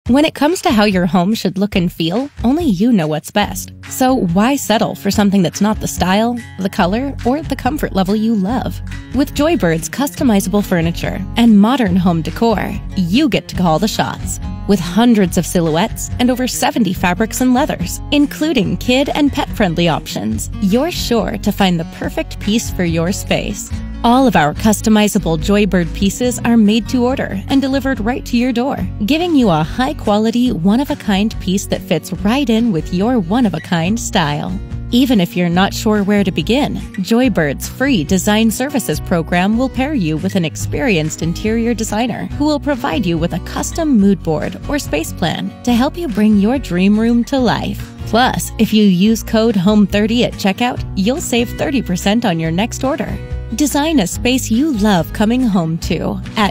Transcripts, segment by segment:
When it comes to how your home should look and feel, only you know what's best. So why settle for something that's not the style, the color, or the comfort level you love? With Joybird's customizable furniture and modern home decor, you get to call the shots. With hundreds of silhouettes and over 70 fabrics and leathers, including kid and pet-friendly options, you're sure to find the perfect piece for your space. All of our customizable Joybird pieces are made to order and delivered right to your door, giving you a high-quality, one-of-a-kind piece that fits right in with your one-of-a-kind style. Even if you're not sure where to begin, Joybird's free design services program will pair you with an experienced interior designer who will provide you with a custom mood board or space plan to help you bring your dream room to life. Plus, if you use code HOME30 at checkout, you'll save 30% on your next order. Design a space you love coming home to at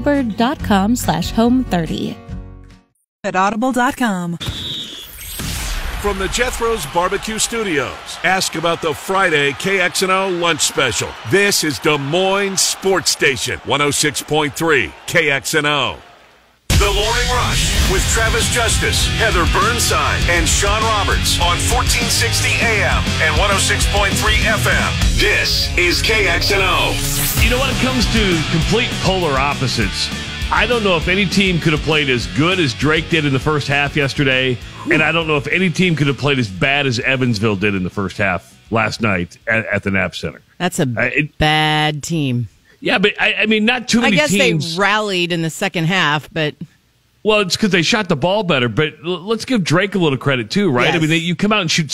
joybird.com/home30. At audible.com. From the Jethro's Barbecue Studios, ask about the Friday KXNO lunch special. This is Des Moines Sports Station, 106.3 KXNO. The Morning Rush with Travis Justice, Heather Burnside, and Sean Roberts on 1460 AM and 106.3 FM. This is KXNO. You know, when it comes to complete polar opposites, I don't know if any team could have played as good as Drake did in the first half yesterday, and I don't know if any team could have played as bad as Evansville did in the first half last night at the Knapp Center. That's a bad team. Yeah, but I mean, not too many teams. I guess they rallied in the second half, but... Well, it's because they shot the ball better, but let's give Drake a little credit too, right? Yes. I mean, you come out and shoot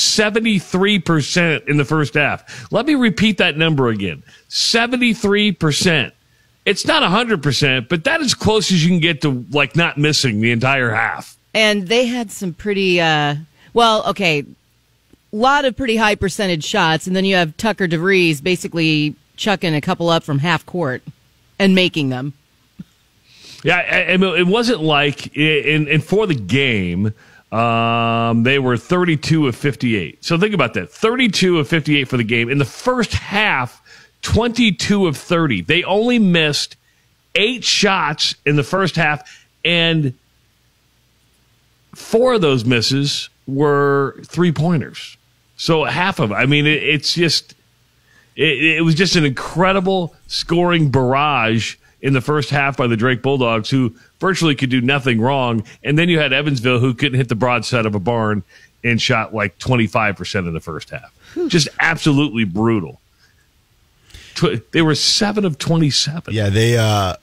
73% in the first half. Let me repeat that number again. 73%. It's not 100%, but that is as close as you can get to, like, not missing the entire half. And they had some pretty, a lot of pretty high percentage shots, and then you have Tucker DeVries basically chucking a couple up from half court and making them. Yeah, it wasn't like, and for the game, they were 32 of 58. So think about that, 32 of 58 for the game. In the first half, 22 of 30. They only missed 8 shots in the first half, and 4 of those misses were three-pointers. So half of it. I mean, it was just an incredible scoring barrage in the first half by the Drake Bulldogs, who virtually could do nothing wrong. And then you had Evansville, who couldn't hit the broadside of a barn and shot like 25% in the first half. Just absolutely brutal. They were 7 of 27. Yeah, they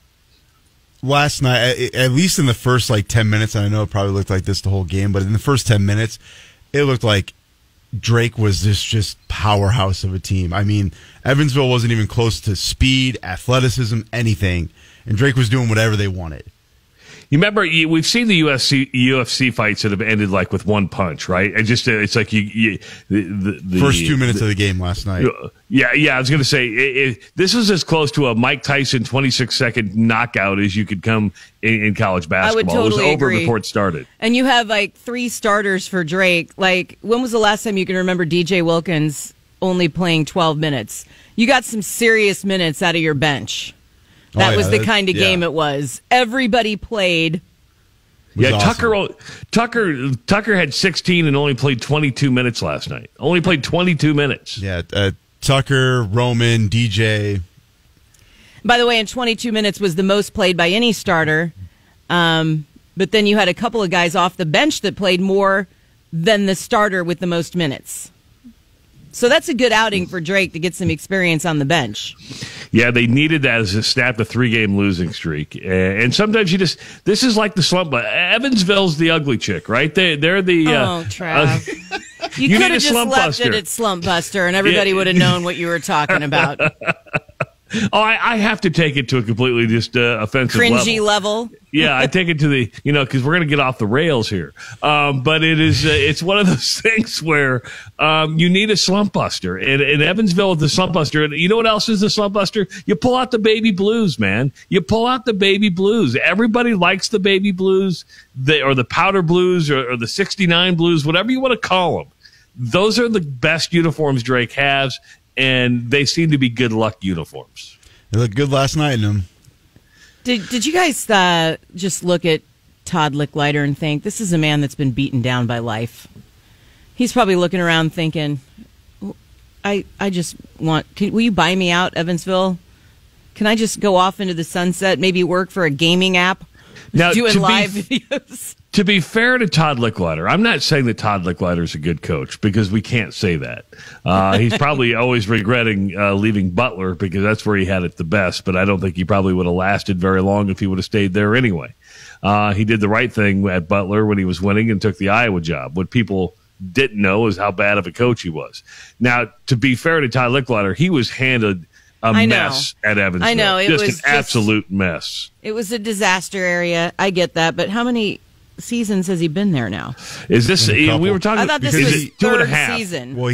last night, at least in the first 10 minutes, and I know it probably looked like this the whole game, but in the first 10 minutes, it looked like Drake was this just powerhouse of a team. I mean, Evansville wasn't even close to speed, athleticism, anything, and Drake was doing whatever they wanted. You remember, we've seen the UFC fights that have ended like with one punch, right? And just it's like the first 2 minutes of the game last night. Yeah. I was going to say this was as close to a Mike Tyson 26-second knockout as you could come in college basketball. I would totally it was over agree. before it started. And you have 3 starters for Drake. When was the last time you can remember DJ Wilkins only playing 12 minutes? You got some serious minutes out of your bench. That was the kind of game it was. Everybody played. Yeah, awesome. Tucker had 16 and only played 22 minutes last night. Only played 22 minutes. Yeah, Tucker, Roman, DJ. By the way, in 22 minutes was the most played by any starter. But then you had a couple of guys off the bench that played more than the starter with the most minutes. So that's a good outing for Drake to get some experience on the bench. Yeah, they needed that as a snap the 3-game losing streak. And sometimes this is like the slump. Evansville's the ugly chick, right? They're the... Trav. You could have just left it at Slump Buster and everybody would have known what you were talking about. Oh, I have to take it to a completely just offensive cringy level. Yeah, I take it to the, because we're going to get off the rails here. But it's one of those things where you need a slump buster. And Evansville is the slump buster. And you know what else is the slump buster? You pull out the baby blues, man. You pull out the baby blues. Everybody likes the baby blues, or the powder blues, or the 69 blues, whatever you want to call them. Those are the best uniforms Drake has. And they seem to be good luck uniforms. They looked good last night in them. Did you guys just look at Todd Licklider and think, this is a man that's been beaten down by life. He's probably looking around thinking, I just want, will you buy me out, Evansville? Can I just go off into the sunset, maybe work for a gaming app, now, doing live videos? To be fair to Todd Licklider, I'm not saying that Todd Licklider is a good coach because we can't say that. He's probably always regretting leaving Butler because that's where he had it the best, but I don't think he probably would have lasted very long if he would have stayed there anyway. He did the right thing at Butler when he was winning and took the Iowa job. What people didn't know is how bad of a coach he was. Now, to be fair to Todd Licklider, he was handed a mess at Evansville. I know. It just was an absolute mess. It was a disaster area. I get that, but how many seasons has he been there now? Is this? We were talking. I thought this is was it 2.5 third season. Well,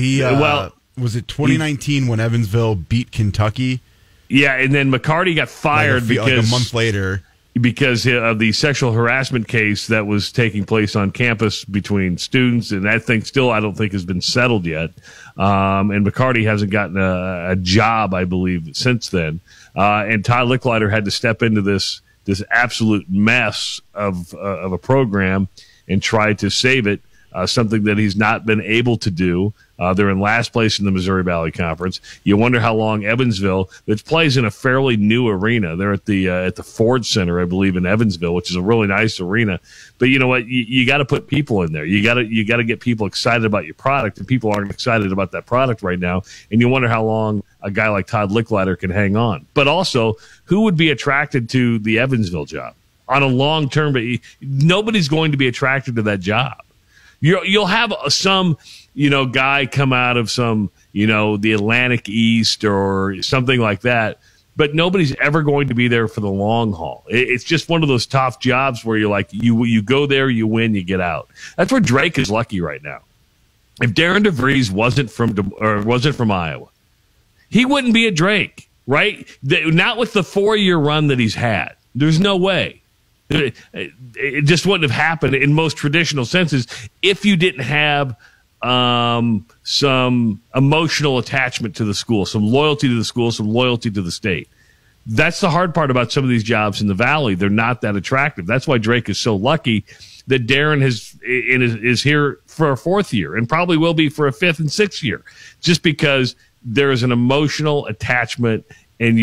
was it 2019 when Evansville beat Kentucky? Yeah, and then McCarty got fired like a month later because of the sexual harassment case that was taking place on campus between students, and that thing still I don't think has been settled yet. And McCarty hasn't gotten a job, I believe, since then. And Todd Licklider had to step into this absolute mess of a program and try to save it, something that he's not been able to do. They're in last place in the Missouri Valley Conference. You wonder how long Evansville, which plays in a fairly new arena. They're at the Ford Center, I believe, in Evansville, which is a really nice arena. But you know what? You got to put people in there. You got to get people excited about your product, and people aren't excited about that product right now. And you wonder how long a guy like Todd Licklider can hang on. But also, who would be attracted to the Evansville job on a long term? But nobody's going to be attracted to that job. You'll have some, guy come out of some, the Atlantic East or something like that, but nobody's ever going to be there for the long haul. It's just one of those tough jobs where you're like, you go there, you win, you get out. That's where Drake is lucky right now. If Darren DeVries wasn't from Iowa, he wouldn't be at Drake, right? Not with the 4-year run that he's had. There's no way. It just wouldn't have happened in most traditional senses if you didn't have some emotional attachment to the school, some loyalty to the school, some loyalty to the state. That's the hard part about some of these jobs in the Valley. They're not that attractive. That's why Drake is so lucky that Darren is here for a 4th year and probably will be for a 5th and 6th year, just because there is an emotional attachment and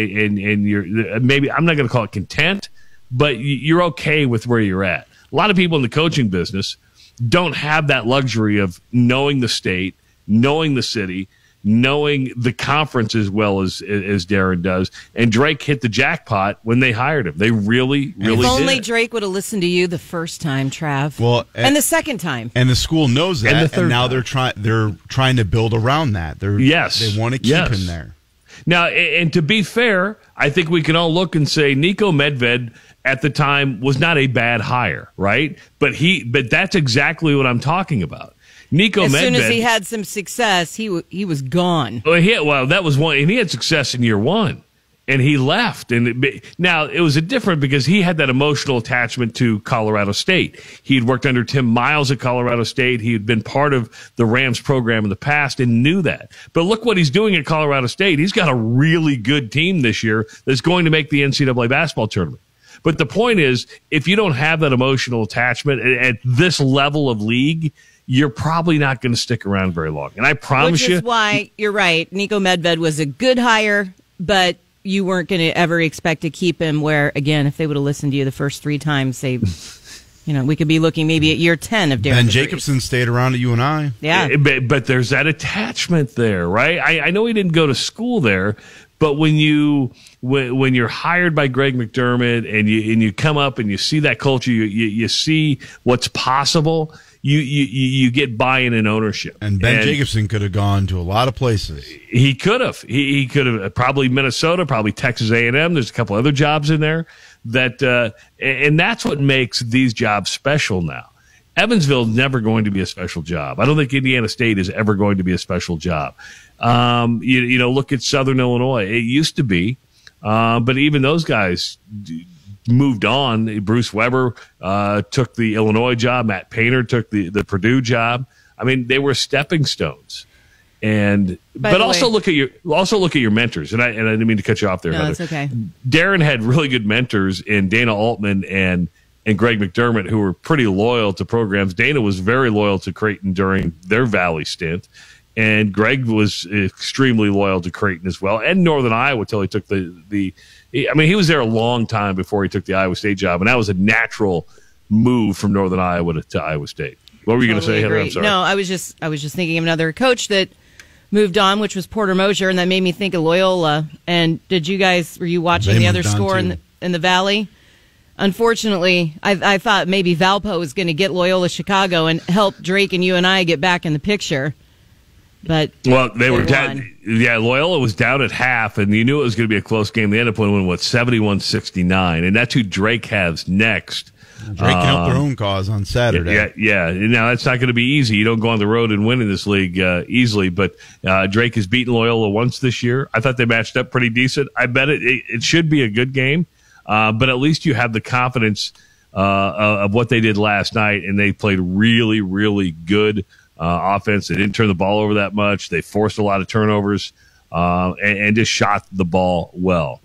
you're maybe, I'm not going to call it content, but you're okay with where you're at. A lot of people in the coaching business don't have that luxury of knowing the state, knowing the city, knowing the conference as well as Darren does. And Drake hit the jackpot when they hired him. They really did. If only Drake would have listened to you the first time, Trav. Well, and the second time. And the school knows that, and the third now time. they're trying to build around that. They want to keep him there. Now, and to be fair, I think we can all look and say Niko Medved at the time was not a bad hire, right? But that's exactly what I'm talking about. Niko Medved. As soon as he had some success, he was gone. Well, that was one, and he had success in year 1, and he left. Now it was different because he had that emotional attachment to Colorado State. He had worked under Tim Miles at Colorado State. He had been part of the Rams program in the past and knew that. But look what he's doing at Colorado State. He's got a really good team this year that's going to make the NCAA basketball tournament. But the point is, if you don't have that emotional attachment at this level of league, you're probably not going to stick around very long. And I promise you. Which is why, you're right, Niko Medved was a good hire, but you weren't going to ever expect to keep him where, again, if they would have listened to you the first 3 times, we could be looking maybe at year 10 of Darren Ben DeVries. Jacobson stayed around at UNI. Yeah. But there's that attachment there, right? I know he didn't go to school there, but when you're hired by Greg McDermott and you come up and you see that culture, you see what's possible, you get buy-in and ownership. And Ben Jacobson could have gone to a lot of places. He could have. He could have probably Minnesota, probably Texas A&M. There's a couple other jobs in there and that's what makes these jobs special now. Evansville is never going to be a special job. I don't think Indiana State is ever going to be a special job. Look at Southern Illinois. It used to be, but even those guys moved on. Bruce Weber took the Illinois job. Matt Painter took the Purdue job. I mean, they were stepping stones. But also look at your mentors. And I didn't mean to cut you off there. No, it's okay. Darren had really good mentors in Dana Altman and and Greg McDermott, who were pretty loyal to programs. Dana was very loyal to Creighton during their Valley stint, and Greg was extremely loyal to Creighton as well, and Northern Iowa until he took he was there a long time before he took the Iowa State job, and that was a natural move from Northern Iowa to Iowa State. What were you going to say, Heather? I'm sorry. No, I was just thinking of another coach that moved on, which was Porter Mosier, and that made me think of Loyola. And were you watching the other score in the Valley? Unfortunately, I thought maybe Valpo was going to get Loyola Chicago and help Drake and you and I get back in the picture. But they were down. Yeah, Loyola was down at half, and you knew it was going to be a close game. They ended up winning 71-69, and that's who Drake has next. Drake can help their own cause on Saturday. Yeah. Now, that's not going to be easy. You don't go on the road and win in this league easily, but Drake has beaten Loyola once this year. I thought they matched up pretty decent. I bet it should be a good game. But at least you have the confidence of what they did last night, and they played really, really good offense. They didn't turn the ball over that much. They forced a lot of turnovers and just shot the ball well.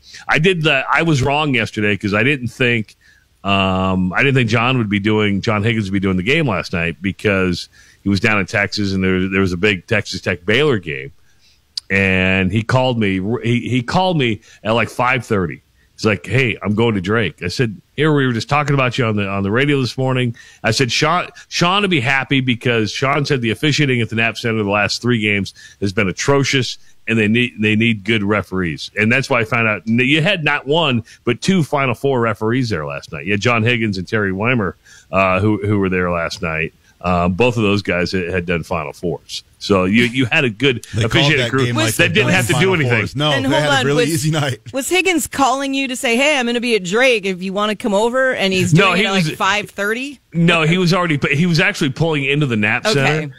I was wrong yesterday because I didn't think John Higgins would be doing the game last night because he was down in Texas, and there was a big Texas Tech Baylor game, and he called me. He called me at like 5:30. He's like, "Hey, I'm going to Drake." I said, "Here, we were just talking about you on the radio this morning." I said, "Sean will be happy because Sean said the officiating at the Knapp Center the last 3 games has been atrocious, and they need good referees." And that's why I found out you had not 1 but 2 Final Four referees there last night. You had John Higgins and Terry Weimer who were there last night. Both of those guys had done Final Fours. So you had a good officiating crew that didn't have to do anything. Fours. No, they had a really easy night. Was Higgins calling you to say, "Hey, I'm going to be at Drake if you want to come over"? And he's doing it at like 5:30? No, he was actually pulling into the Knapp Center.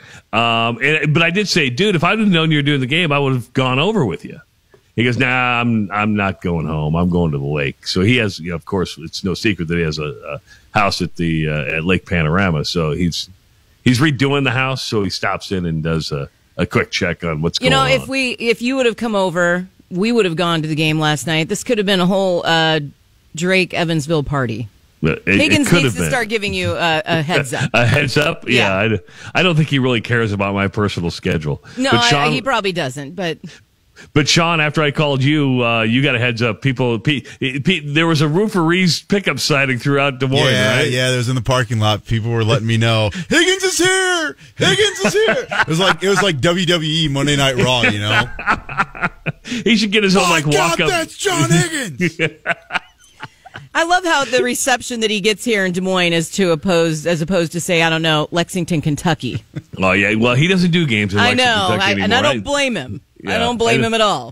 But I did say, "Dude, if I'd have known you were doing the game, I would have gone over with you." He goes, "Nah, I'm not going home. I'm going to the lake." So he has, of course, it's no secret that he has a house at Lake Panorama. So he's redoing the house, so he stops in and does a quick check on what's going on. If you would have come over, we would have gone to the game last night. This could have been a whole Drake Evansville party. Higgins needs to start giving you a heads up. A heads up? Yeah. I don't think he really cares about my personal schedule. No, but Sean, he probably doesn't, But Sean, after I called you, you got a heads up. Pete, there was a Rooferees pickup sighting throughout Des Moines, right? Yeah, there was in the parking lot. People were letting me know, Higgins is here! Higgins is here! It was like WWE Monday Night Raw, you know? He should get his own walk up. That's John Higgins! I love how the reception that he gets here in Des Moines as opposed to say, I don't know, Lexington, Kentucky. Oh yeah, well he doesn't do games in Lexington, Kentucky anymore. And I don't blame him. Yeah, I don't blame him at all.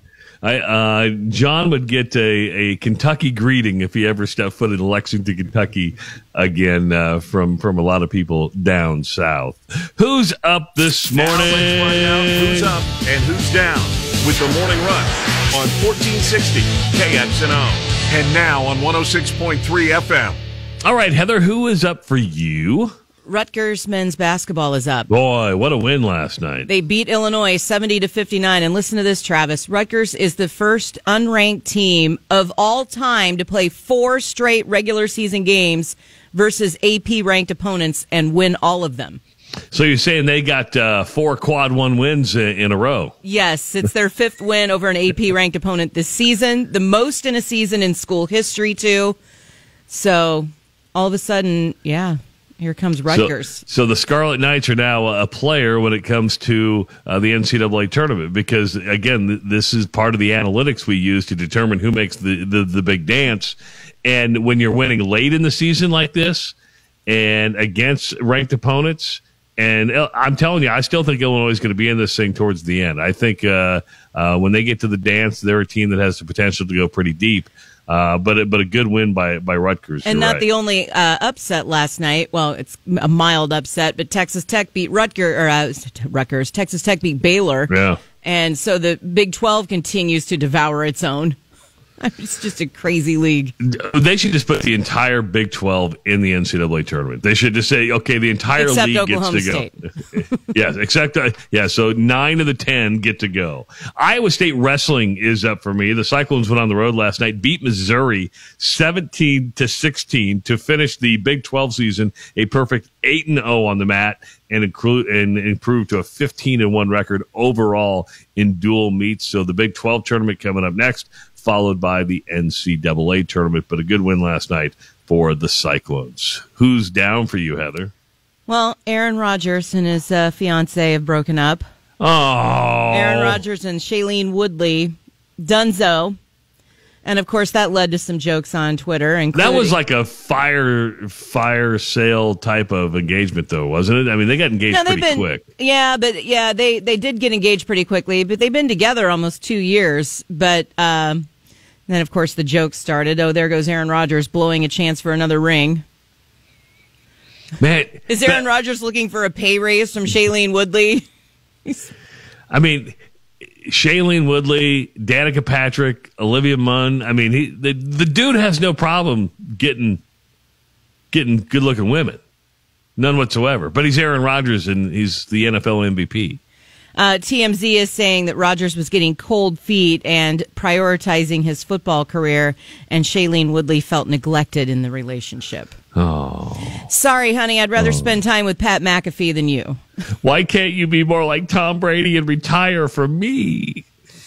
John would get a Kentucky greeting if he ever stepped foot in Lexington, Kentucky again from a lot of people down south. Who's up this morning? Now let's find out who's up and who's down with the Morning Rush on 1460 KXNO. And now on 106.3 FM. All right, Heather, who is up for you? Rutgers men's basketball is up. Boy, what a win last night. They beat Illinois 70-59. And listen to this, Travis. Rutgers is the first unranked team of all time to play 4 straight regular season games versus AP-ranked opponents and win all of them. So you're saying they got 4 quad 1 wins in a row? Yes, it's their 5th win over an AP-ranked opponent this season, the most in a season in school history, too. So all of a sudden, here comes Rutgers. So the Scarlet Knights are now a player when it comes to the NCAA tournament because, again, this is part of the analytics we use to determine who makes the big dance. And when you're winning late in the season like this and against ranked opponents, and I'm telling you, I still think Illinois is going to be in this thing towards the end. I think when they get to the dance, they're a team that has the potential to go pretty deep. But a good win by Rutgers. And not the only upset last night. Well, it's a mild upset, but Texas Tech beat Rutgers. Texas Tech beat Baylor. Yeah. And so the Big 12 continues to devour its own. It's just a crazy league. They should just put the entire Big 12 in the NCAA tournament. They should just say, okay, the entire Except league Oklahoma gets to State. go. Yes, except, so 9 of the 10 get to go. Iowa State wrestling is up for me. The Cyclones went on the road last night, beat Missouri 17-16 to finish the Big 12 season, a perfect 8-0 on the mat, and improved to a 15-1 record overall in dual meets. So the Big 12 tournament coming up next, followed by the NCAA tournament. But a good win last night for the Cyclones. Who's down for you, Heather? Well, Aaron Rodgers and his fiance have broken up. Oh, Aaron Rodgers and Shailene Woodley, Dunzo. And, of course, that led to some jokes on Twitter. That was like a fire sale type of engagement, though, wasn't it? I mean, they got engaged pretty quick. Yeah, they did get engaged pretty quickly. But they've been together almost 2 years. But then, of course, the jokes started. Oh, there goes Aaron Rodgers blowing a chance for another ring. Man, is Aaron Rodgers looking for a pay raise from Shailene Woodley? I mean, Shailene Woodley, Danica Patrick, Olivia Munn. I mean, the dude has no problem getting good-looking women. None whatsoever. But he's Aaron Rodgers, and he's the NFL MVP. TMZ is saying that Rodgers was getting cold feet and prioritizing his football career, and Shailene Woodley felt neglected in the relationship. Oh. Sorry, honey, I'd rather spend time with Pat McAfee than you. Why can't you be more like Tom Brady and retire from me?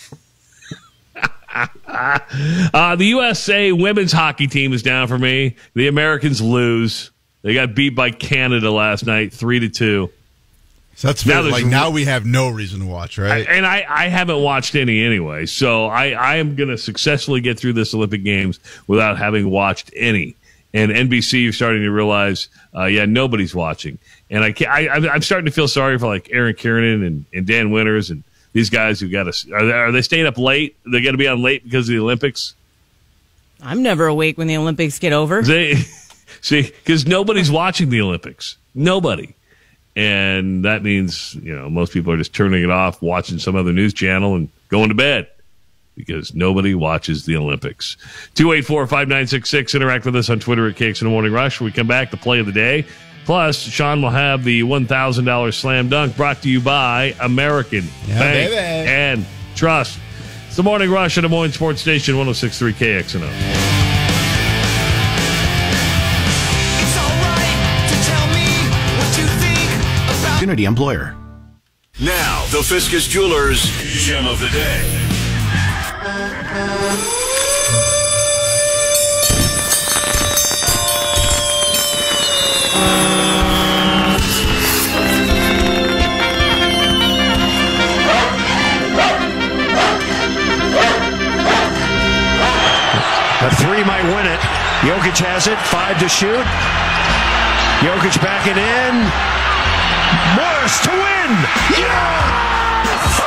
The USA women's hockey team is down for me. The Americans lose. They got beat by Canada last night, 3-2. So that's now we have no reason to watch, right? I haven't watched any anyway, so I am going to successfully get through this Olympic Games without having watched any. And NBC, you're starting to realize, nobody's watching. And I'm starting to feel sorry for like Aaron Kiernan and Dan Winters and these guys who got to. Are they staying up late? They're going to be on late because of the Olympics. I'm never awake when the Olympics get over. See, because nobody's watching the Olympics. Nobody. And that means, most people are just turning it off, watching some other news channel and going to bed because nobody watches the Olympics. 284-5966. Interact with us on Twitter at KXNO Morning Rush. When we come back, the play of the day. Plus, Sean will have the $1,000 slam dunk brought to you by American Bank and Trust. It's the Morning Rush at Des Moines Sports Station 106.3 KXNO. Community employer. Now, the Fiscus Jewelers Gem of the Day. A three might win it. Jokic has it. 5 to shoot. Jokic backing in. Morris to win! Yes!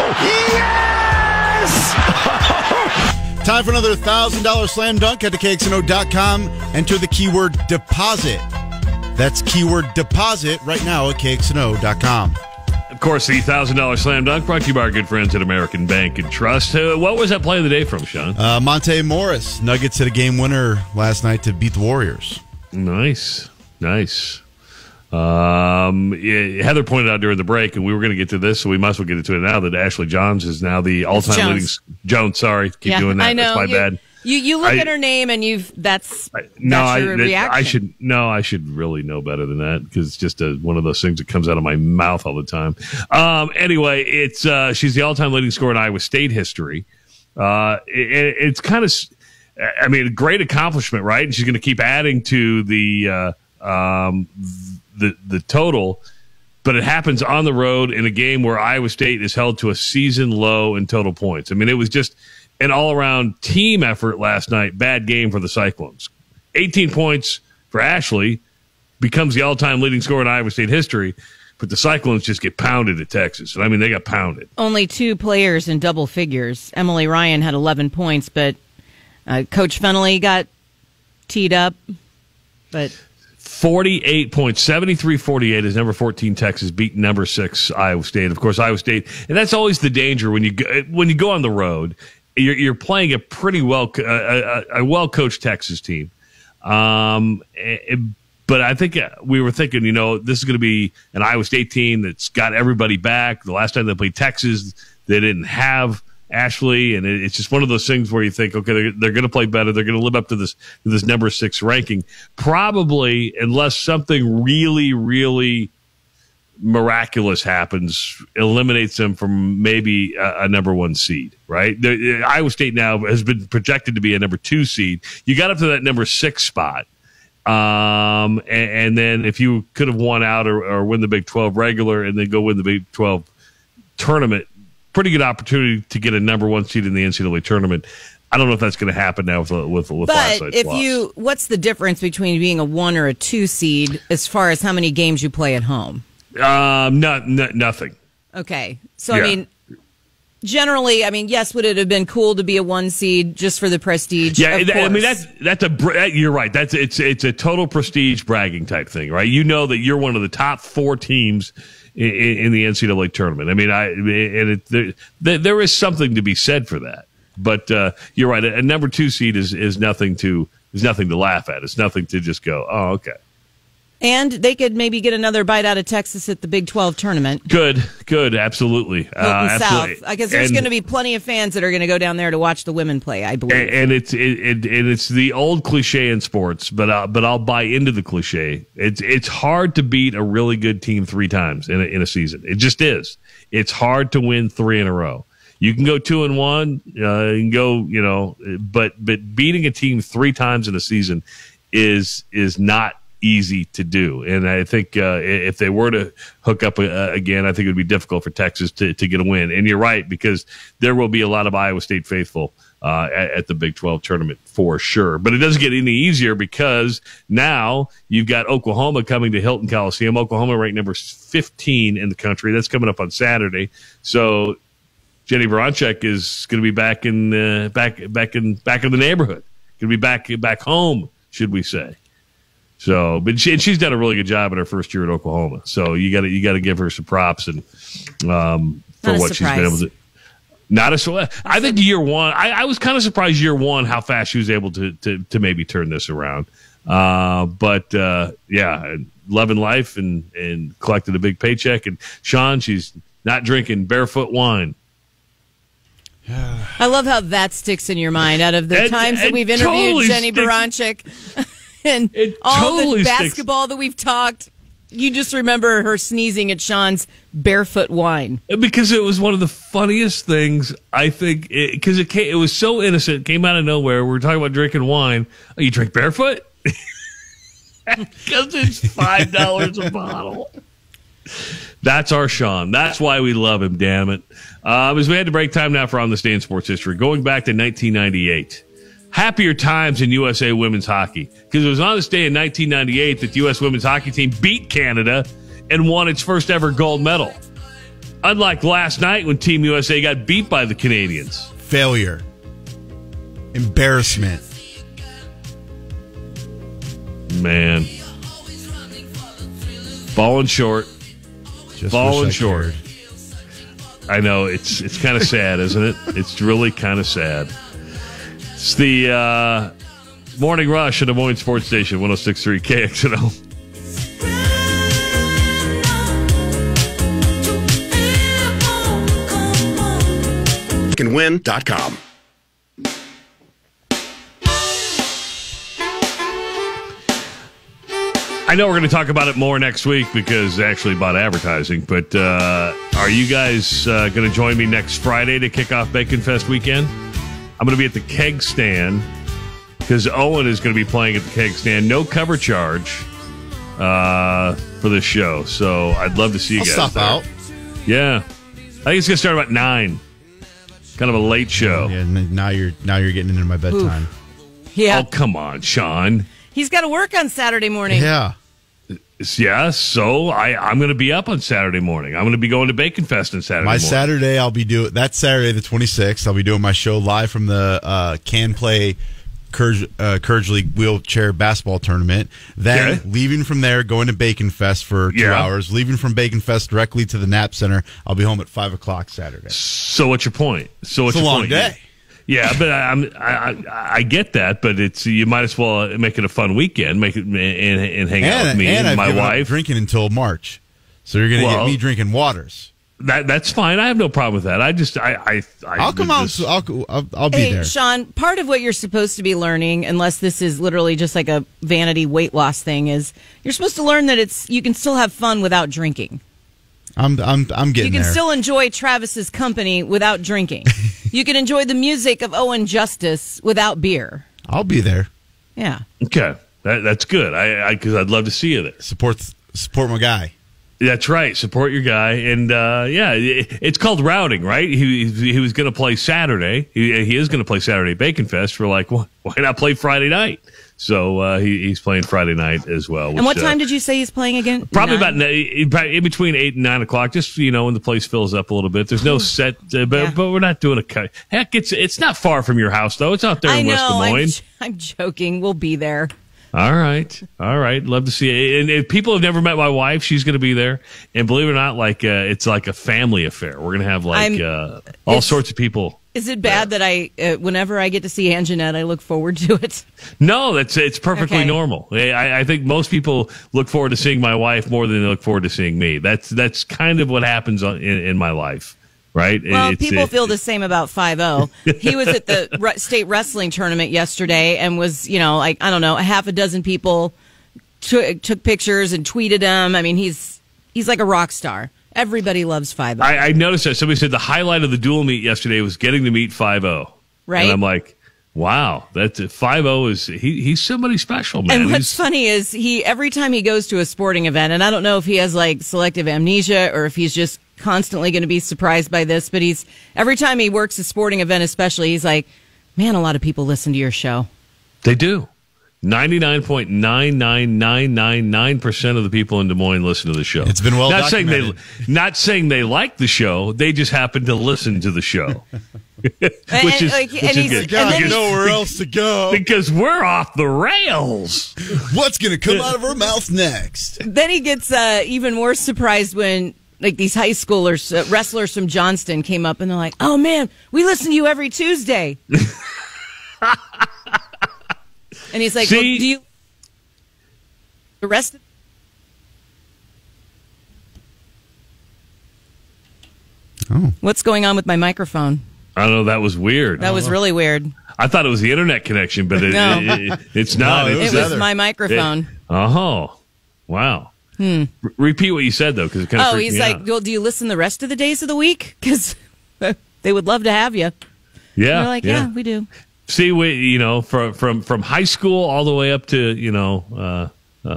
Oh, yes! Time for another $1,000 slam dunk. Head to KXNO.com. Enter the keyword deposit. That's keyword deposit right now at KXNO.com. Of course, the $1,000 slam dunk brought to you by our good friends at American Bank and Trust. What was that play of the day from, Sean? Monte Morris. Nuggets hit a game winner last night to beat the Warriors. Nice. Heather pointed out during the break, and we were going to get to this, so we might as well get into it now, that Ashley Johns is now the all-time leading... Jones, sorry. Keep doing that. I know. That's my bad. You look at her name, and that's your reaction. I should really know better than that, because it's just one of those things that comes out of my mouth all the time. Anyway, she's the all-time leading scorer in Iowa State history. It's kind of... I mean, a great accomplishment, right? And she's going to keep adding to the total, but it happens on the road in a game where Iowa State is held to a season low in total points. I mean, it was just an all-around team effort last night. Bad game for the Cyclones. 18 points for Ashley, becomes the all-time leading scorer in Iowa State history, but the Cyclones just get pounded at Texas. I mean, they got pounded. Only 2 players in double figures. Emily Ryan had 11 points, but Coach Fennelly got teed up, but 48 points, 73-48 is number 14 Texas beat number 6 Iowa State. Of course, Iowa State, and that's always the danger when you go on the road you're playing a pretty well coached Texas team. But I think we were thinking, this is going to be an Iowa State team that's got everybody back. The last time they played Texas, they didn't have Ashley, and it's just one of those things where you think, okay, they're going to play better. They're going to live up to this number 6 ranking. Probably, unless something really, really miraculous happens, eliminates them from maybe a number 1 seed, right? Iowa State now has been projected to be a number 2 seed. You got up to that number 6 spot. And then if you could have won out or win the Big 12 regular and then go win the Big 12 tournament, pretty good opportunity to get a number 1 seed in the NCAA tournament. I don't know if that's going to happen now with last night's loss. What's the difference between being a 1 or a 2 seed as far as how many games you play at home? Nothing. Okay. So, yeah. Generally, yes, would it have been cool to be a 1 seed just for the prestige? Yeah, of course. You're right. It's a total prestige bragging type thing, right? You know that you're one of the top 4 teams in the NCAA tournament. There is something to be said for that. But you're right. A number 2 seed is nothing to laugh at. It's nothing to just go, oh, okay. And they could maybe get another bite out of Texas at the Big 12 tournament. Good, absolutely. South, because there's going to be plenty of fans that are going to go down there to watch the women play, I believe. And it's the old cliche in sports, but I'll buy into the cliche. It's hard to beat a really good team 3 times in a season. It just is. It's hard to win 3 in a row. You can go 2-1, you can go, but beating a team 3 times in a season is not easy to do. And I think if they were to hook up again, I think it would be difficult for Texas to get a win. And you're right, because there will be a lot of Iowa State faithful at the Big 12 tournament for sure. But it doesn't get any easier because now you've got Oklahoma coming to Hilton Coliseum. Oklahoma ranked number 15 in the country. That's coming up on Saturday. So Jenny Baranczyk is going to be back in the neighborhood. Going to be back home, should we say? So, but she's done a really good job in her first year at Oklahoma. So you got to give her some props and for what she's been able to. I think year 1. I was kind of surprised year 1 how fast she was able to maybe turn this around. But loving life and collected a big paycheck. And Sean, she's not drinking barefoot wine. I love how that sticks in your mind. Out of the times that we've interviewed totally Jenny Baranczyk and all the basketball that we've talked, you just remember her sneezing at Sean's barefoot wine. Because it was one of the funniest things, I think, because it was so innocent, it came out of nowhere. We were talking about drinking wine. Oh, you drink barefoot? Because it's $5 a bottle. That's our Sean. That's why we love him, damn it. As we had to break time now for On This Day in Sports History, going back to 1998. Happier times in USA women's hockey, because it was on this day in 1998 that the U.S. women's hockey team beat Canada and won its first ever gold medal. Unlike last night when Team USA got beat by the Canadians. Failure. Embarrassment. Man. Falling short. Falling short. I know, it's kind of sad, isn't it? It's really kind of sad. It's the Morning Rush at Des Moines Sports Station, 106.3 KXNO. CanWin.com. I know we're going to talk about it more next week because actually about advertising, but are you guys going to join me next Friday to kick off Bacon Fest weekend? I'm going to be at the Keg Stand because Owen is going to be playing at the Keg Stand. No cover charge for this show, so I'd love to see you guys. Stop there. Out. Yeah, I think it's going to start about 9. Kind of a late show. Yeah, now you're getting into my bedtime. Oof. Yeah. Oh, come on, Sean. He's got to work on Saturday morning. Yeah. Yeah, so I'm going to be up on Saturday morning. I'm going to be going to Bacon Fest on Saturday morning. Saturday, I'll be doing that Saturday the 26th. I'll be doing my show live from the Can Play Courage League wheelchair basketball tournament. Then leaving from there, going to Bacon Fest for 2 hours. Leaving from Bacon Fest directly to the Nap Center. I'll be home at 5 o'clock Saturday. So what's your point? It's a long day. Yeah, but I get that, but it's you might as well make it a fun weekend, make it and hang out with me and my I've given up wife. drinking until March, so you're going to get me drinking waters. That's fine. I have no problem with that. I'll come out. I'll be there. Sean, part of what you're supposed to be learning, unless this is literally just like a vanity weight loss thing, is you're supposed to learn that you can still have fun without drinking. I'm getting there. You can still enjoy Travis's company without drinking. You can enjoy the music of Owen Justice without beer. I'll be there. Yeah. Okay, that's good. Because I'd love to see you there. Support my guy. That's right. Support your guy, and it's called routing, right? He was going to play Saturday. He is going to play Saturday Bacon Fest. We're like, why not play Friday night? So he's playing Friday night as well. And what time did you say he's playing again? Probably about in between 8 and 9 o'clock. Just when the place fills up a little bit. There's no set, but we're not doing a cut. Heck, it's not far from your house though. It's out there in West Des Moines. I'm joking. We'll be there. All right. Love to see it. And if people have never met my wife, she's going to be there. And believe it or not, it's like a family affair. We're going to have all sorts of people. Is it bad that whenever I get to see Anjanette, I look forward to it? No, it's perfectly normal. I think most people look forward to seeing my wife more than they look forward to seeing me. That's kind of what happens in my life. Right? Well, people feel the same about 5-0. He was at the state wrestling tournament yesterday and was, a half a dozen people took pictures and tweeted him. I mean, he's like a rock star. Everybody loves 5-0. I noticed that. Somebody said the highlight of the dual meet yesterday was getting to meet 5-0. Right. And I'm like, wow, that's 5-0 is he's somebody special, man. And what's funny is every time he goes to a sporting event, and I don't know if he has like selective amnesia or if he's just constantly going to be surprised by this, but every time he works a sporting event, especially, he's like, man, a lot of people listen to your show. They do. 99.99999% of the people in Des Moines listen to the show. It's been well documented. Not saying they like the show. They just happen to listen to the show. which is good. Got nowhere else to go. Because we're off the rails. What's going to come out of our mouth next? Then he gets even more surprised when these high schoolers, wrestlers from Johnston came up and they're like, oh man, we listen to you every Tuesday. And he's like, well, do you the rest? What's going on with my microphone? I don't know. That was weird. That was really weird. I thought it was the internet connection, but it's not. It was my microphone. Wow. Repeat what you said, though, because it kind of freaked me out. Well, do you listen the rest of the days of the week? Because they would love to have you. Yeah. And we're like, yeah, we do. See, from high school all the way up to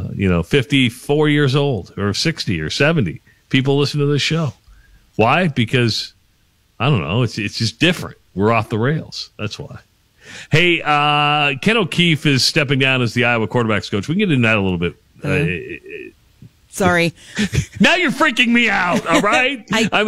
54 years old or 60 or 70, people listen to this show. Why? Because I don't know. It's just different. We're off the rails. That's why. Hey, Ken O'Keefe is stepping down as the Iowa quarterbacks coach. We can get into that a little bit. Sorry. Now you're freaking me out. All right.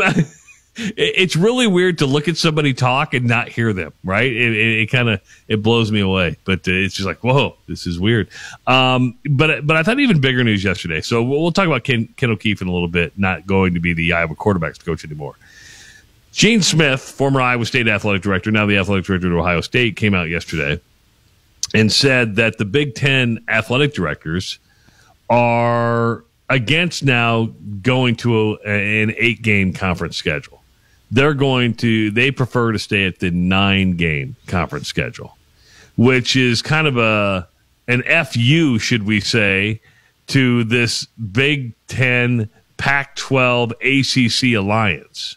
It's really weird to look at somebody talk and not hear them, right? It blows me away, but it's just like, whoa, this is weird. But I thought even bigger news yesterday. So we'll talk about Ken O'Keefe in a little bit, not going to be the Iowa quarterbacks coach anymore. Gene Smith, former Iowa State athletic director, now the athletic director at Ohio State, came out yesterday and said that the Big Ten athletic directors are against now going to an 8-game conference schedule. They prefer to stay at the 9-game conference schedule, which is kind of an FU, should we say, to this Big Ten, Pac-12, ACC alliance.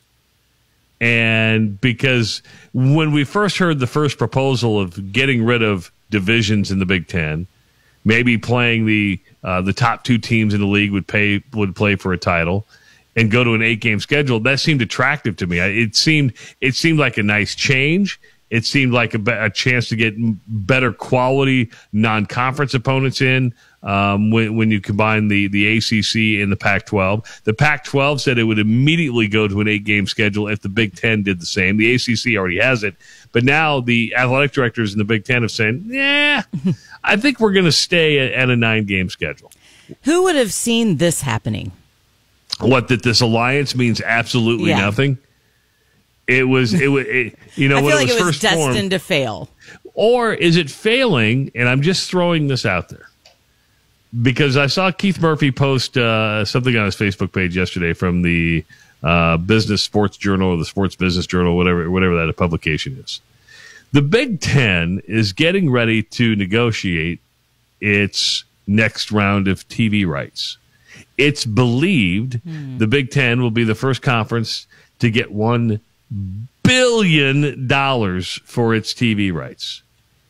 And because when we first heard the first proposal of getting rid of divisions in the Big Ten, maybe playing the top 2 teams in the league would play for a title, and go to an 8-game schedule, that seemed attractive to me. It seemed like a nice change. It seemed like a chance to get better quality non-conference opponents in when you combine the ACC and the Pac-12. The Pac-12 said it would immediately go to an 8-game schedule if the Big Ten did the same. The ACC already has it. But now the athletic directors in the Big Ten have said, I think we're going to stay at a 9-game schedule. Who would have seen this happening? What, that this alliance means absolutely nothing? you know, I when feel it like was it was first formed, destined to fail. or is it failing? And I'm just throwing this out there because I saw Keith Murphy post something on his Facebook page yesterday from the Business Sports Journal or the Sports Business Journal, whatever that publication is. The Big Ten is getting ready to negotiate its next round of TV rights. It's believed the Big Ten will be the first conference to get $1 billion for its TV rights.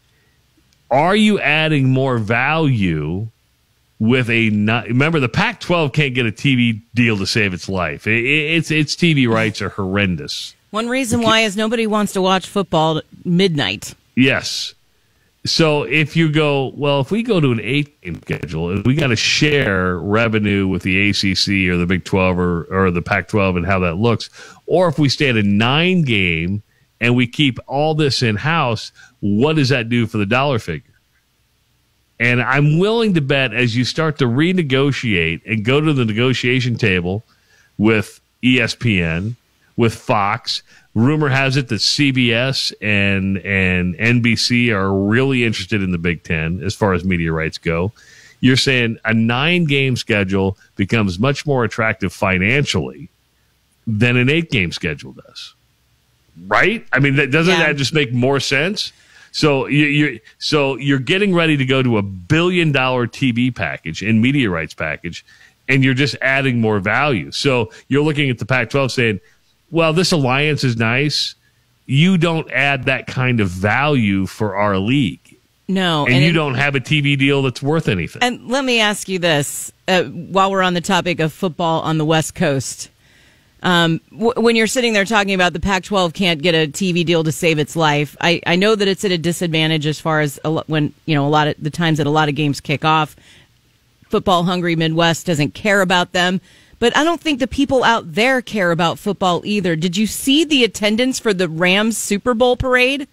Are you adding more value with remember, the Pac-12 can't get a TV deal to save its life. Its TV rights are horrendous. One reason why is nobody wants to watch football at midnight. Yes. So if you go, well, if we go to an 8-game schedule and we got to share revenue with the ACC or the Big 12 or the Pac-12 and how that looks, or if we stay at a 9-game and we keep all this in-house, what does that do for the dollar figure? And I'm willing to bet as you start to renegotiate and go to the negotiation table with ESPN, with Fox, rumor has it that CBS and NBC are really interested in the Big Ten as far as media rights go. You're saying a 9-game schedule becomes much more attractive financially than an 8-game schedule does, right? I mean, doesn't that just make more sense? So you're getting ready to go to $1 billion TV package and media rights package, and you're just adding more value. So you're looking at the Pac-12 saying, well, this alliance is nice. You don't add that kind of value for our league. No. And you don't have a TV deal that's worth anything. And let me ask you this, while we're on the topic of football on the West Coast. When you're sitting there talking about the Pac-12 can't get a TV deal to save its life, I know that it's at a disadvantage as far as when, a lot of the times that a lot of games kick off. Football hungry Midwest doesn't care about them. But I don't think the people out there care about football either. Did you see the attendance for the Rams Super Bowl parade?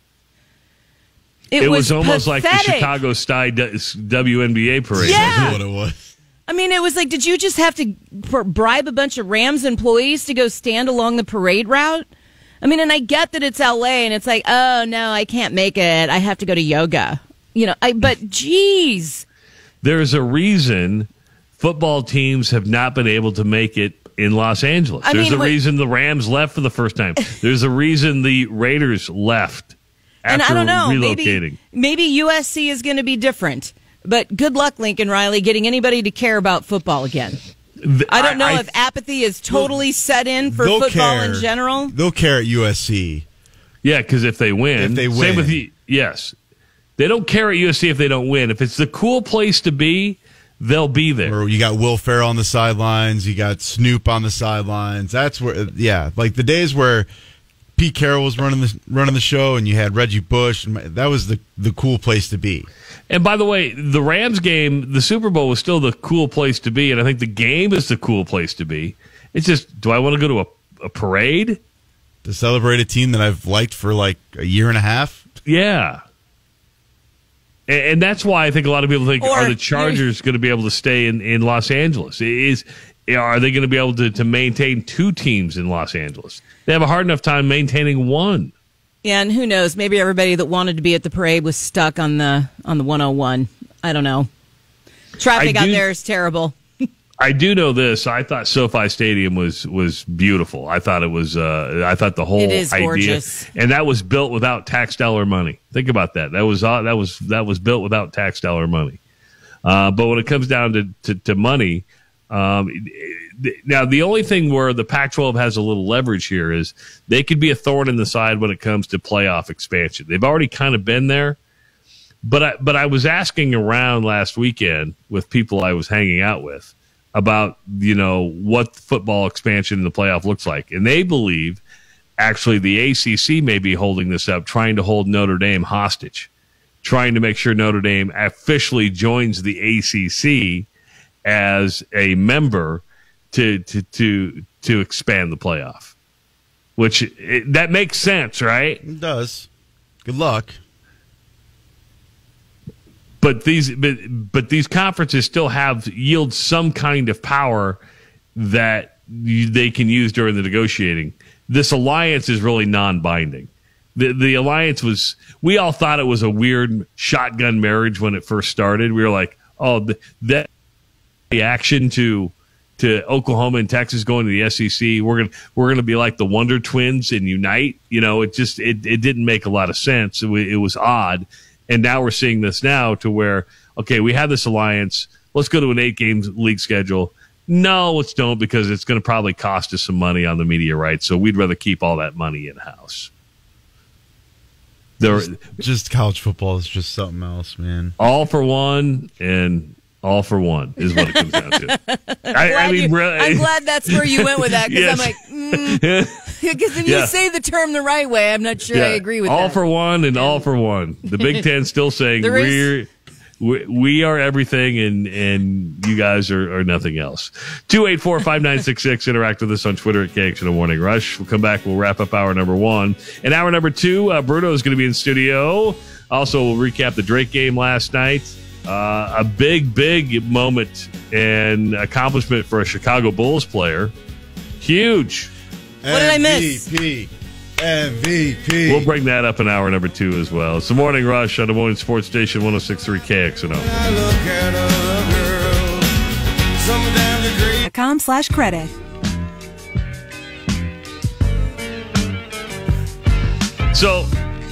It was almost pathetic. like the Chicago Sky WNBA parade. Yeah. That's what it was. I mean, it was like, did you just have to bribe a bunch of Rams employees to go stand along the parade route? I mean, and I get that it's LA and it's like, oh, no, I can't make it. I have to go to yoga. But geez. There's a reason football teams have not been able to make it in Los Angeles. There's a reason the Rams left for the first time. There's a reason the Raiders left after and I don't know, relocating. Maybe USC is going to be different. But good luck, Lincoln Riley, getting anybody to care about football again. I don't know if apathy is totally set in for football in general. They'll care at USC. Yeah, because if they win. Same with yes. They don't care at USC if they don't win. If it's the cool place to be, they'll be there. Or you got Will Ferrell on the sidelines, you got Snoop on the sidelines. That's where, like the days where Pete Carroll was running the show, and you had Reggie Bush. And that was the cool place to be. And by the way, the Rams game, the Super Bowl was still the cool place to be, and I think the game is the cool place to be. It's just, do I want to go to a parade to celebrate a team that I've liked for like a year and a half? Yeah. And that's why I think a lot of people think, are the Chargers going to be able to stay in Los Angeles? Are they going to be able to maintain 2 teams in Los Angeles? They have a hard enough time maintaining 1. Yeah, and who knows? Maybe everybody that wanted to be at the parade was stuck on the 101. I don't know. Traffic out there is terrible. I do know this. I thought SoFi Stadium was beautiful. I thought it was. I thought the whole idea, gorgeous. And that was built without tax dollar money. Think about that. That was built without tax dollar money. But when it comes down to money, now the only thing where the Pac-12 has a little leverage here is they could be a thorn in the side when it comes to playoff expansion. They've already kind of been there. But I was asking around last weekend with people I was hanging out with about, what football expansion in the playoff looks like. And they believe actually the ACC may be holding this up, trying to hold Notre Dame hostage, trying to make sure Notre Dame officially joins the ACC as a member to expand the playoff, which that makes sense, right? It does. Good luck. But these conferences still yield some kind of power that they can use during the negotiating. this alliance is really non-binding. The alliance was, we all thought it was a weird shotgun marriage when it first started. We were like, oh, that reaction to Oklahoma and Texas going to the SEC, we're gonna be like the Wonder Twins and unite. It didn't make a lot of sense. It was odd, and now we're seeing this now to where, okay, we have this alliance. Let's go to an 8-game league schedule. No, let's don't, because it's going to probably cost us some money on the media rights. So we'd rather keep all that money in house. Just college football is just something else, man. All for one and all for one is what it comes down to. I'm glad that's where you went with that, because Yes. I'm like, because when you say the term the right way, I'm not sure I agree with all that. All for one and all for one. The Big Ten still saying we are everything, and you guys are nothing else. 284-5966. Interact with us on Twitter at KXNO Morning Rush. We'll come back. We'll wrap up hour number 1. And hour number 2, Bruno is going to be in studio. Also, we'll recap the Drake game last night. A big moment and accomplishment for a Chicago Bulls player. Huge. What did I miss? MVP. We'll bring that up in hour number 2 as well. It's the Morning Rush on the Morning Sports Station 106.3 KXNO. .com/credit. So,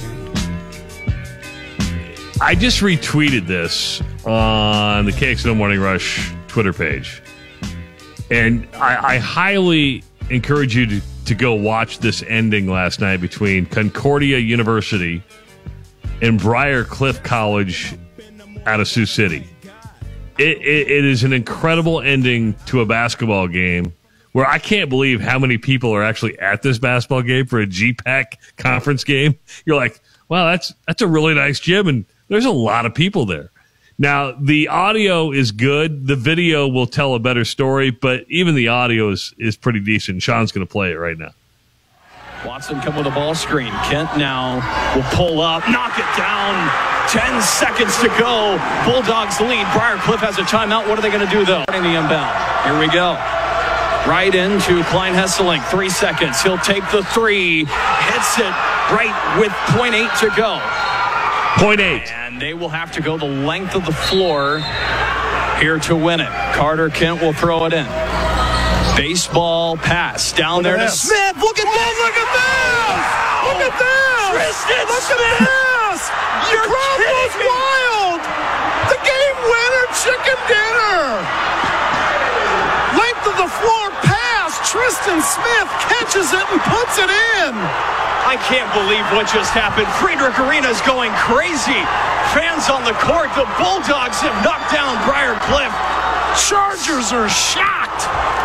I just retweeted this on the KXNO Morning Rush Twitter page. And I highly encourage you to go watch this ending last night between Concordia University and Briar Cliff College out of Sioux City. It is an incredible ending to a basketball game where I can't believe how many people are actually at this basketball game for a GPAC conference game. You're like, wow, that's a really nice gym, and there's a lot of people there. Now, the audio is good. The video will tell a better story, but even the audio is pretty decent. Sean's going to play it right now. Watson come with a ball screen. Kent now will pull up, knock it down. 10 seconds to go. Bulldogs lead. Briar Cliff has a timeout. What are they going to do, though? The inbound. Here we go. Right into Klein Hesseling. 3 seconds. He'll take the three. Hits it right with .8 to go. .8. And they will have to go the length of the floor here to win it. Carter Kent will throw it in. Baseball pass down there to Smith. Look at this! Look at this! Look at this! Tristan Smith! Your crowd goes wild! The game winner, chicken dinner! Length of the floor pass. Tristan Smith catches it and puts it in. I can't believe what just happened. Friedrich Arena's going crazy. Fans on the court. The Bulldogs have knocked down Briar Cliff. Chargers are shocked.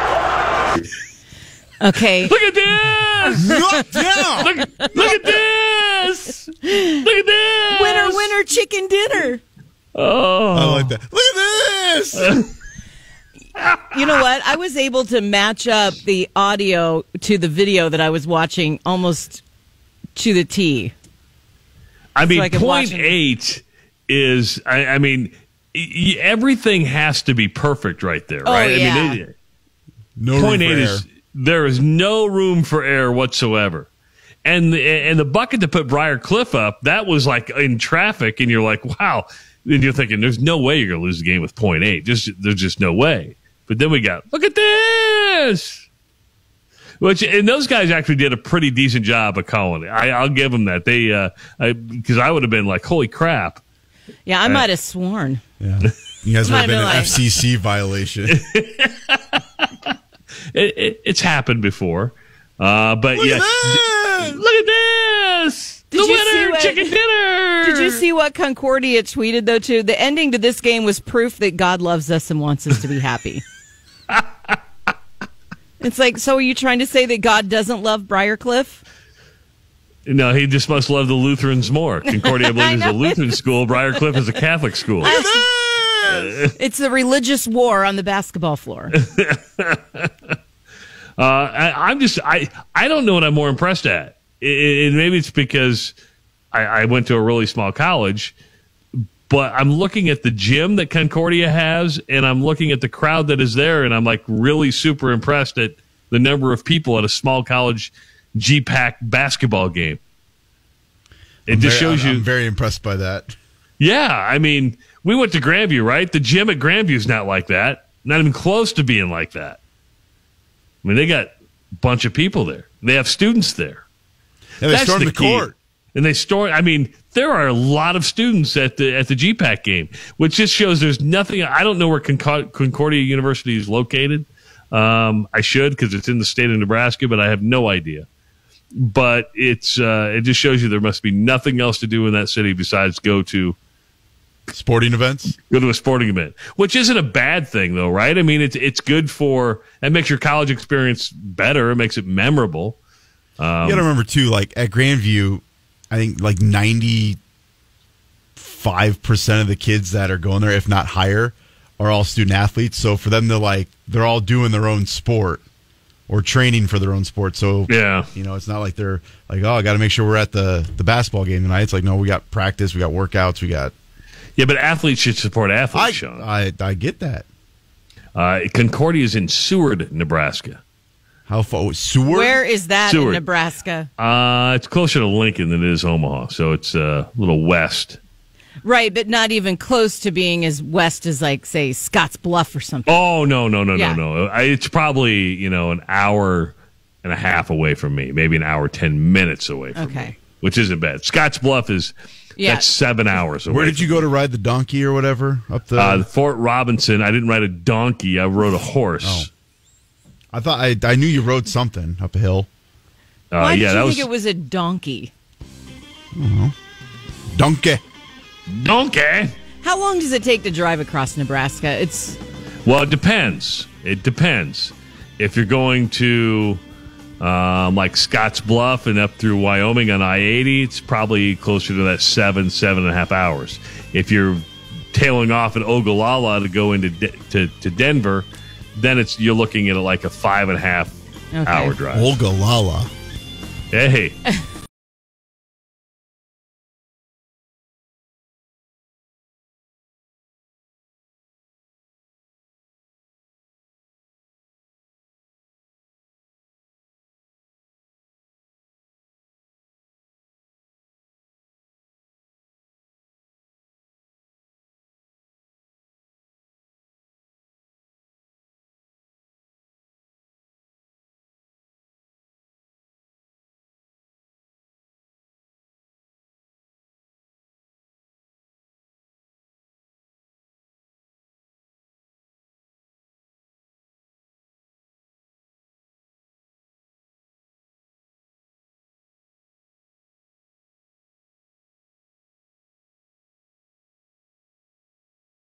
Okay. Look at this! Knocked down! Look at this! Look at this! Winner, chicken dinner. Oh. I like that. Look at this! You know what? I was able to match up the audio to the video that I was watching almost to the T. I mean, I could watch .8 is, I mean, everything has to be perfect right there, right? Yeah. I mean, No room .8 for is, error. there is no room for error whatsoever. And the bucket to put Briar Cliff up, that was like in traffic, and you're like, wow. And you're thinking, there's no way you're going to lose the game with .8. There's just no way. But then we got, look at this! And those guys actually did a pretty decent job of calling it. I'll give them that. Because I would have been like, holy crap. Yeah, I might have sworn. Yeah. You guys would have been an like- FCC violation. It's happened before. But Look yeah. at this! Look at this! Did the you see winner, what- chicken dinner! Did you see what Concordia tweeted, though, too? The ending to this game was proof that God loves us and wants us to be happy. It's like, so are you trying to say that God doesn't love Briar Cliff? No, he just must love the Lutherans more. Concordia, I believe, is a Lutheran school. Briar Cliff is a Catholic school. It's the religious war on the basketball floor. I don't know what I'm more impressed at. And maybe it's because I went to a really small college, but I'm looking at the gym that Concordia has, and I'm looking at the crowd that is there, and I'm like really super impressed at the number of people at a small college GPAC basketball game. It just shows you. I'm very impressed by that. Yeah, I mean, we went to Grandview, right? The gym at Grandview is not like that. Not even close to being like that. I mean, they got a bunch of people there. They have students there. And they stormed the court. And I mean, there are a lot of students at the GPAC game, which just shows there's nothing. I don't know where Concordia University is located. I should, because it's in the state of Nebraska, but I have no idea. But it just shows you there must be nothing else to do in that city besides go to sporting events. Go to a sporting event, which isn't a bad thing, though, right? I mean, it's good that makes your college experience better. It makes it memorable. You got to remember too, like at Grandview, I think like 95% of the kids that are going there, if not higher, are all student athletes. So for them to they're all doing their own sport or training for their own sport. So yeah, it's not like they're like, oh, I got to make sure we're at the basketball game tonight. It's like, no, we got practice, we got workouts, we got. Yeah, but athletes should support athletes, Sean. I get that. Concordia is in Seward, Nebraska. How far? Seward? Where is that Seward. in Nebraska? It's closer to Lincoln than it is Omaha, so it's a little west. Right, but not even close to being as west as, like, say, Scotts Bluff or something. Oh, no. Yeah. It's probably, an hour and a half away from me, maybe an hour, 10 minutes away from me, which isn't bad. Scotts Bluff that's 7 hours away. Where did you go to ride the donkey or whatever? Up the Fort Robinson. I didn't ride a donkey. I rode a horse. Oh. I thought I knew you rode something up a hill. Why did you think it was a donkey? I don't know. Donkey. How long does it take to drive across Nebraska? Well, it depends. If you're going to like Scotts Bluff and up through Wyoming on I-80, it's probably closer to that 7.5 hours. If you're tailing off at Ogallala to go into to Denver, then you're looking at like a 5.5 hour drive. Ogallala. Hey,